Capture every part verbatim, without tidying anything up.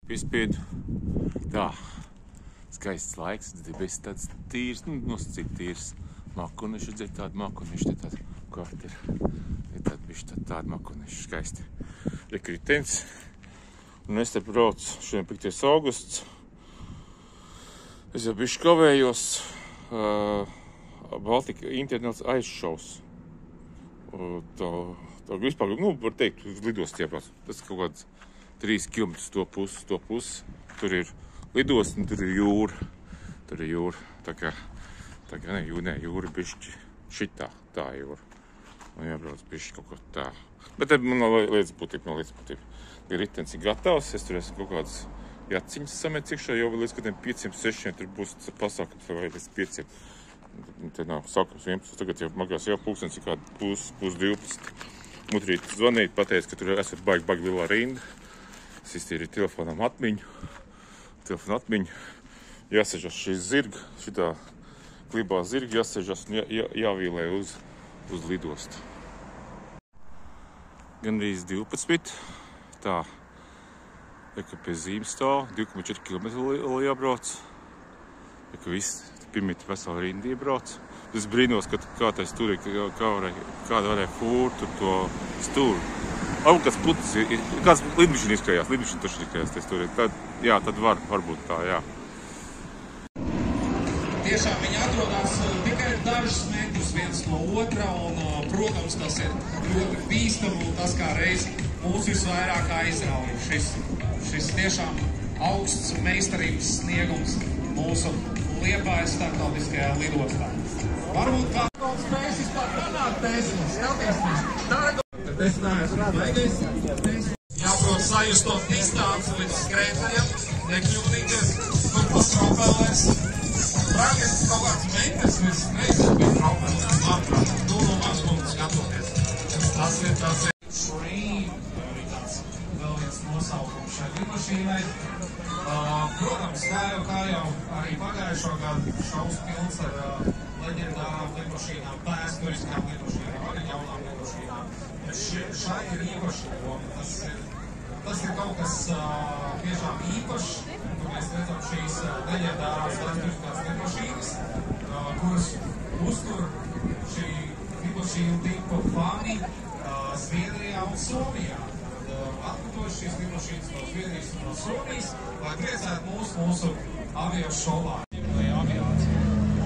Piespiedu. Tā. Skaists laiks, debesis tāds tīrs, nu, nosacīt tīrs. Makuneši, redzēt tādu makuneši, te tādu kārt ir. Ir tādu bišķi tādu, tādu makuneši, skaisti. Rekritens. Un es te braucu šodien piektais augusts. Es jau bišķi kavējos. Uh, Baltika internets aizšaus. Uh, tā, tā vispār, nu, var teikt, uz lidostu iebrauc. Tas kaut kāds trīs kilometrus to pusi, to pusi. Tur ir lidost, un tur ir jūra. Tur ir jūra. Tā kā, tā kā, ne, jūra, ne, jūra bišķi šitā, tā jūra. Un jābrauc bišķi kaut ko tā. Bet tad man lietas būtība, man lietas būtība. Ritens ir gatavs, es tur esmu kaut kādas jaciņas samēc iekšā, jau līdz kādiem pieciem, sešiem tur būs pasākums vai līdz pieciem. Te nav sākums vienpadsmit, tagad jau magās jau pulkstens ir kāda pus, pus divpadsmit. Mutrīt zvanīt, pateica, ka tur esat baigi, baigi lielā rinda. Es iztīrīju telefonām atmiņu. Telefonu atmiņu. Jāsežas šī zirga, šitā klibā zirga jāsežas un jā, jā, jāvīlē uz, uz lidostu. Gandrīz divpadsmit. Tā. Eka pie zīmes stāv, divi komats četri kilometri jābrauc. Eka viss, pirmīt vesela rinda iebrauc. Es brīnos, ka kā tais tur ir, kā varēja, kāda varēja fūrt tur to stūru. Varbūt kāds putis, kāds lidmašīna izkrājās, lidmašīna taču izkrājās tais tur ir. Tad, jā, tad var, varbūt tā, jā. Tiešām viņi atrodās tikai dažus metrus viens no otra, un, protams, tas ir ļoti bīstami, un tas kā reiz mūs visvairāk aizrauja. Šis, šis tiešām augsts meistarības sniegums mūsu Liepājas starptautiskajā lidostā. Varbūt kā kaut spējas vispār panākt tēsiņus, skatīsimies. Tā ir kaut es neesmu baigais tēsiņus. Jāprot sajust to distanci līdz skrētajiem, nekļūdīties, tur pa stropelēs. Praktiski kaut kāds meitnes virs reizes bija stropelēs. Labprāt, tu no maz punktu skatoties. Tas ir tas ir Dream, arī tāds vēl viens nosaukums šai lidmašīnai. Uh, protams, kā jau, kā jau arī pagājušo gadu šaus pilns ar uh, leģendārām lidmašīnām, vēsturiskām lidmašīnām, arī jaunām lidmašīnām. Šai ir īpaši loma. Tas ir, tas ir kaut kas uh, tiešām īpašs, kur mēs redzam šīs uh, leģendārās vēsturiskās lidmašīnas, uh, kuras uztur šī lidmašīnu tipu fani uh, Zviedrijā un Somijā. Atpūtojuši šīs lidmašīnas no Zviedrijas un no Somijas, lai priecētu mūs mūsu avio šovā. Lai aviācija.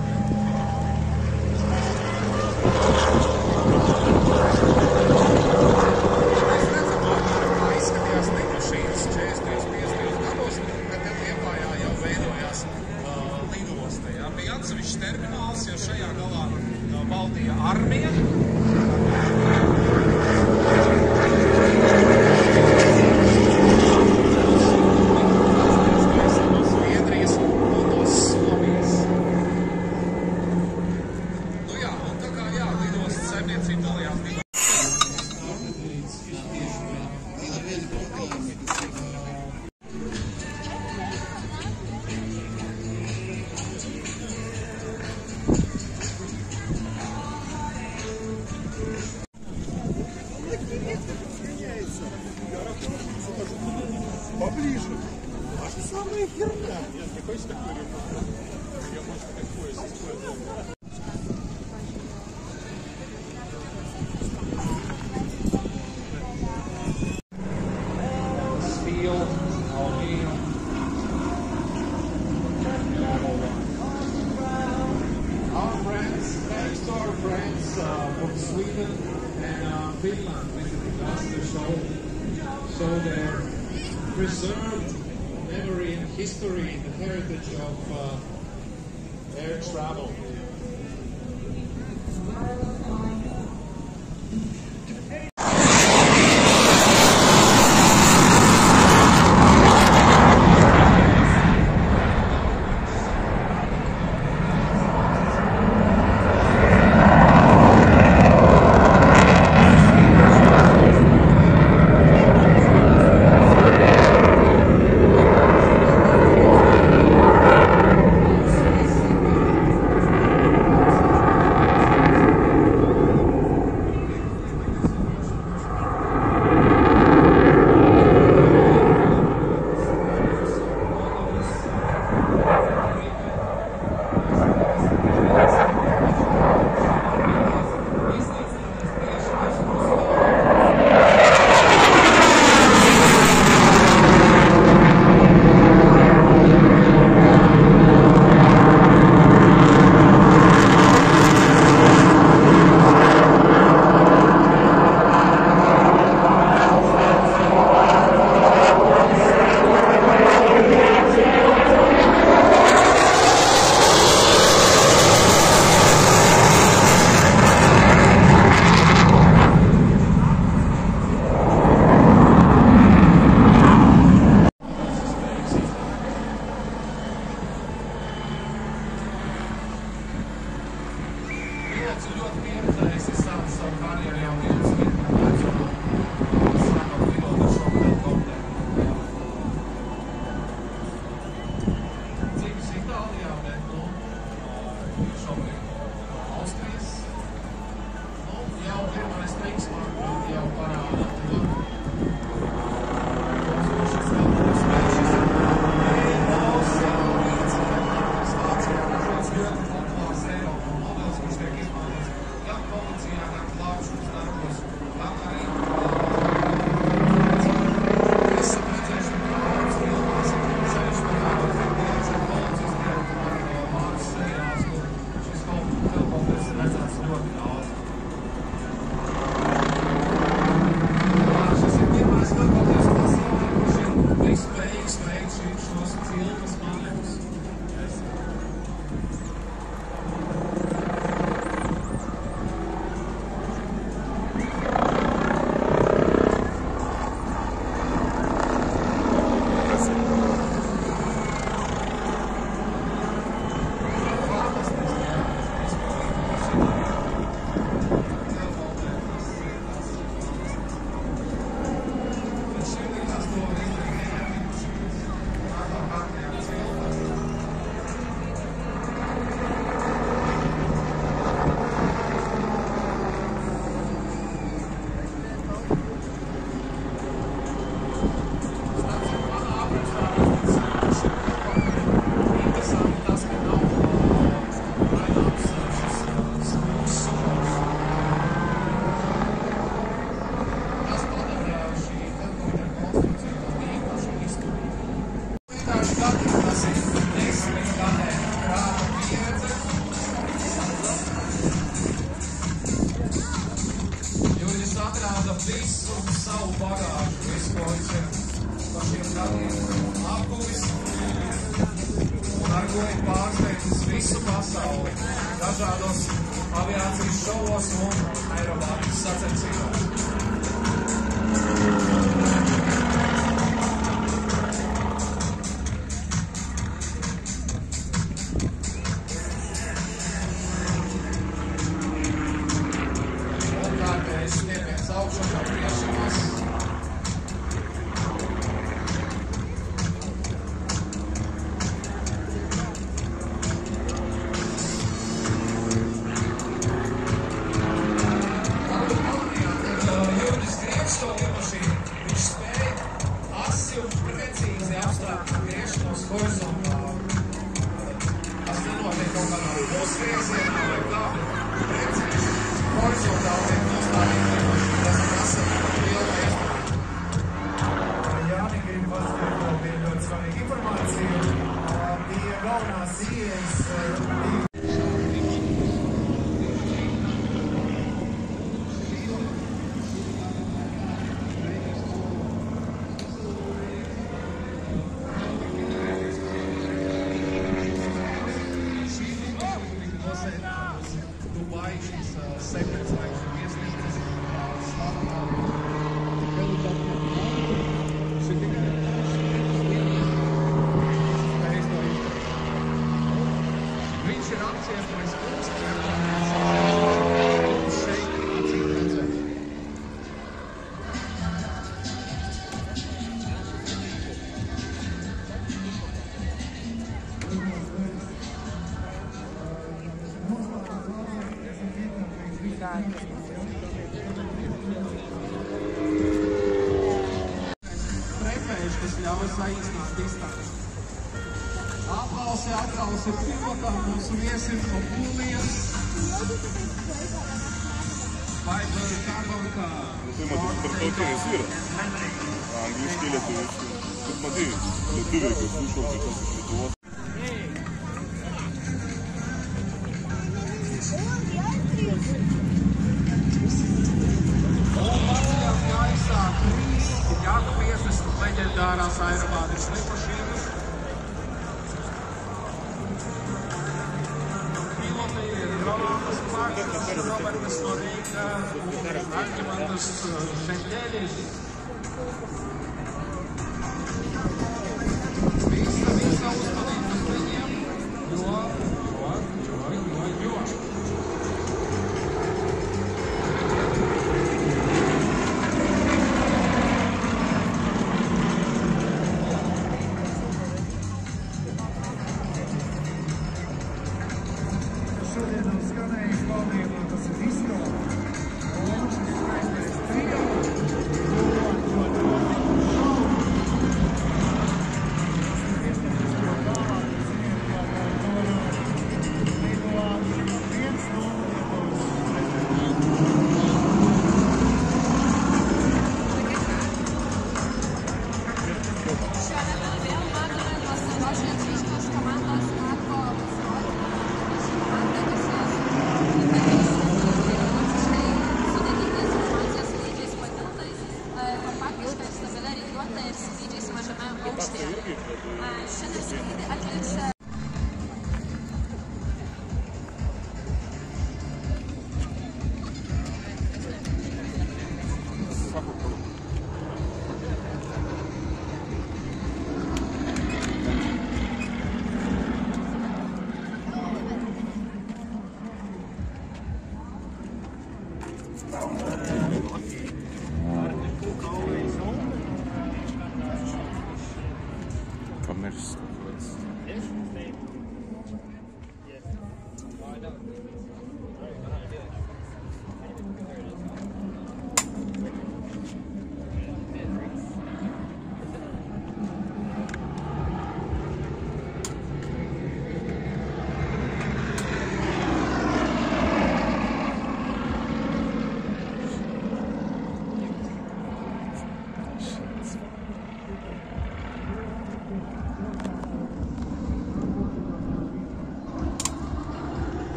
Mēs redzam, kā izskatījās lidmašīnas četrdesmitajos, piecdesmitajos gados, kad te Liepājā jau veidojās uh, lidosta. Ja? Bija atsevišķs termināls, jo šajā galā uh, valdīja armija. Поближе. А что самая херня? Нет, не хочешь такой ремонт? Я, может, такое использую. Steel, aluminium. Our friends, thanks to our friends uh, from Sweden and uh, Finland visiting us to show, show their preserved memory and history, the heritage of uh, air travel. Boeing pārsteidz visu pasauli dažādos aviācijas šovos un aerobātikas sacensībās. Prepējuši, kas ļauj saīsināt distanci. Aplausi, aplausi pilotam, mūsu viesim no Polijas. Piper Carbon Car. Смотри, ты а английский летующий. Посмотри, летующий, как слушал сейчас летувал. Leģendārās aerobātikas lidmašīnas. Piloti ir Rolandas Plāks, Robertas Norīga un Alģimantas Šeņģēļis. Visa, visa uzmanība uz viņiem, jo, jo, jo, jo, jo.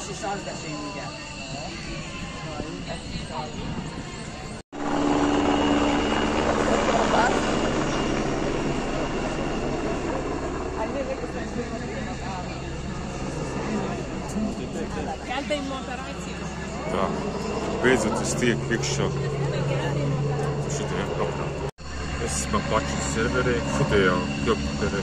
Tā, beidzot es tieku iekšā šitajā kapā. Es esmu paši serverē, šitajā komputerē.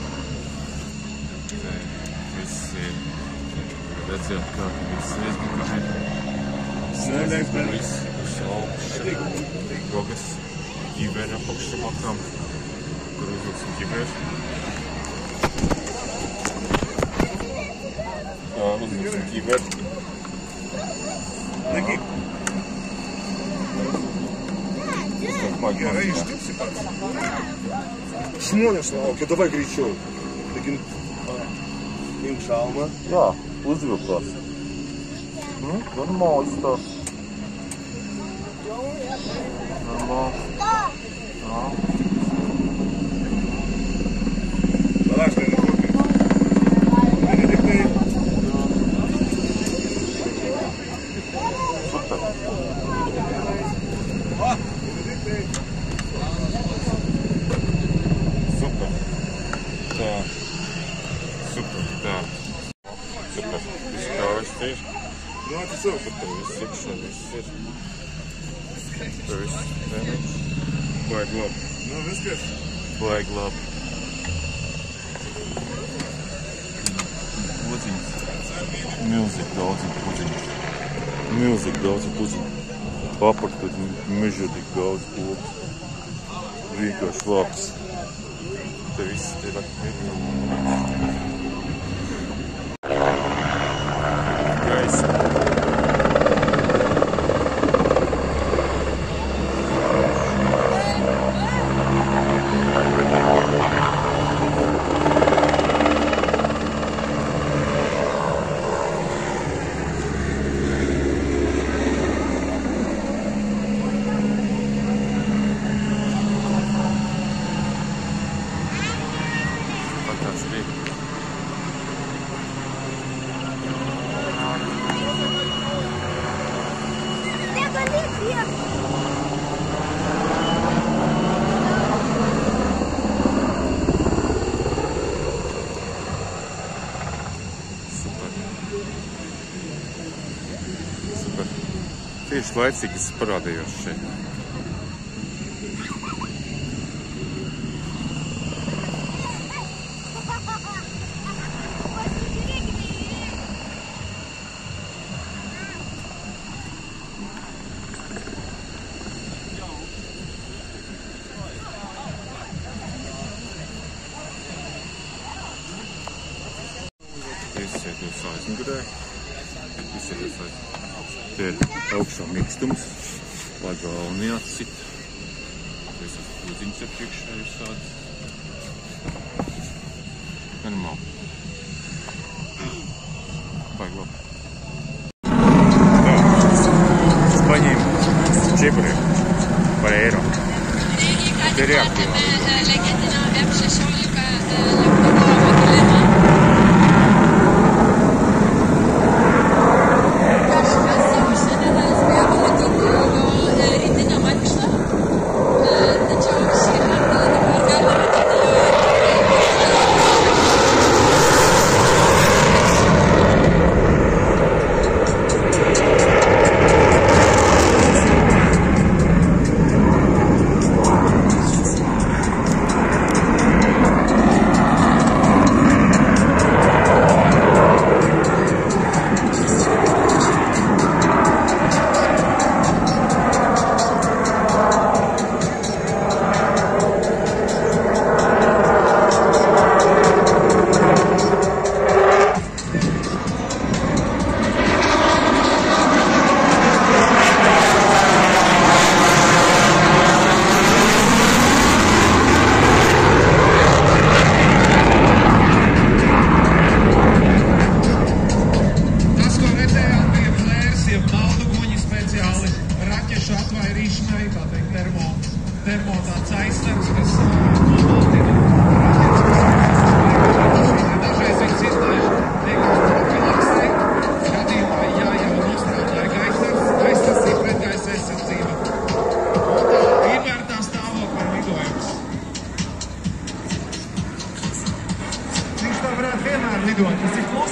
Visi redzēt, kā visi aizmukuši. Sēdēs, visi uz augšu, rogas, ģiveri apakšu makām, kur uzvilksim ģiveri. Tā, uzvilksim ģiveri. Такие. Я видишь, ты Смотришь на лауке, давай горячо. Таким шалма. Jā, uzvilkās. Nu, normāli izstās. Normāli. Jā. Давай, что я на кухне. Benediktai. Super. Super. Tā. Super, tā. Super. Viss kā viss ir. Ну, это все. Super, viss iekšā, viss ir. Super, viss damage. Baigi labi. Ну, вискас. Baigi labi. Pudziņas. Milzīgi daudz pudziņu. Milzīgi daudz pudziņu. Papakt tad mežodīgi daudz koks. Vienkārši vāks. Te viss ir atmīgi. Gaisa. Tieši laicīgi es parādījos šeit. Iesiet uz aizmugurē. Iesiet uz aizmugurē. Te ir augšā mikstums, lai galvu neatsit. Visas pudziņas ir priekšā ir tādas. Normāli. Baigi labi. Tā, es paņēmu čeburiem par eiro. Te ir jāaktīvā.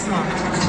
Sāksim!